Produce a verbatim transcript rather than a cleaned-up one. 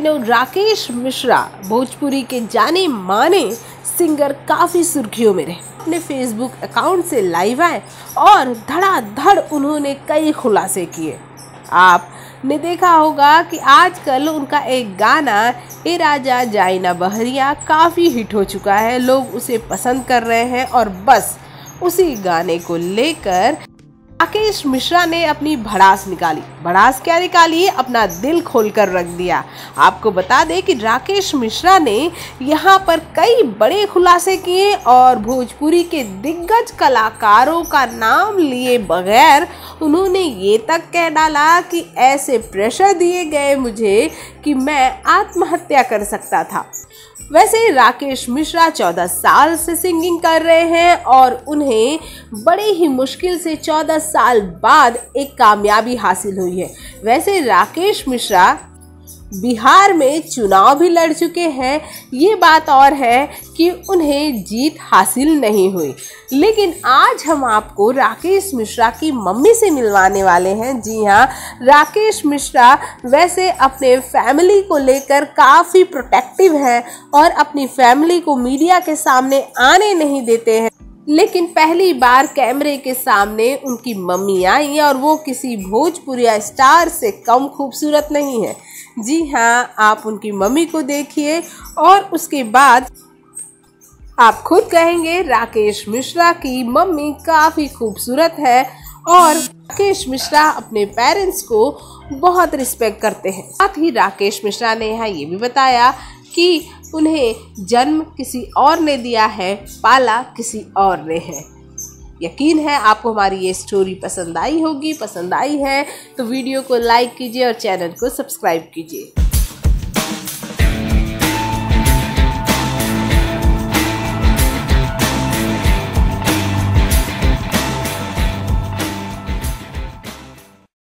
दिनों राकेश मिश्रा भोजपुरी के जाने माने सिंगर काफ़ी सुर्खियों में रहे। अपने फेसबुक अकाउंट से लाइव आए और धड़ाधड़ उन्होंने कई खुलासे किए। आपने देखा होगा कि आजकल उनका एक गाना ए राजा जाइना बहरिया काफ़ी हिट हो चुका है। लोग उसे पसंद कर रहे हैं और बस उसी गाने को लेकर राकेश मिश्रा ने अपनी भड़ास निकाली। भड़ास क्या निकाली? अपना दिल खोलकर रख दिया। आपको बता दें कि राकेश मिश्रा ने यहाँ पर कई बड़े खुलासे किए और भोजपुरी के दिग्गज कलाकारों का नाम लिए बगैर उन्होंने ये तक कह डाला कि ऐसे प्रेशर दिए गए मुझे कि मैं आत्महत्या कर सकता था। वैसे राकेश मिश्रा चौदह साल से सिंगिंग कर रहे हैं और उन्हें बड़े ही मुश्किल से चौदह साल बाद एक कामयाबी हासिल हुई है। वैसे राकेश मिश्रा बिहार में चुनाव भी लड़ चुके हैं। ये बात और है कि उन्हें जीत हासिल नहीं हुई, लेकिन आज हम आपको राकेश मिश्रा की मम्मी से मिलवाने वाले हैं। जी हाँ, राकेश मिश्रा वैसे अपने फैमिली को लेकर काफ़ी प्रोटेक्टिव हैं और अपनी फैमिली को मीडिया के सामने आने नहीं देते हैं, लेकिन पहली बार कैमरे के सामने उनकी मम्मी आई और वो किसी भोजपुरिया स्टार से कम खूबसूरत नहीं है। जी हाँ, आप उनकी मम्मी को देखिए और उसके बाद आप खुद कहेंगे राकेश मिश्रा की मम्मी काफ़ी खूबसूरत है और राकेश मिश्रा अपने पेरेंट्स को बहुत रिस्पेक्ट करते हैं। साथ ही राकेश मिश्रा ने यहाँ ये भी बताया कि उन्हें जन्म किसी और ने दिया है, पाला किसी और ने है। यकीन है आपको हमारी ये स्टोरी पसंद आई होगी। पसंद आई है तो वीडियो को लाइक कीजिए और चैनल को सब्सक्राइब कीजिए।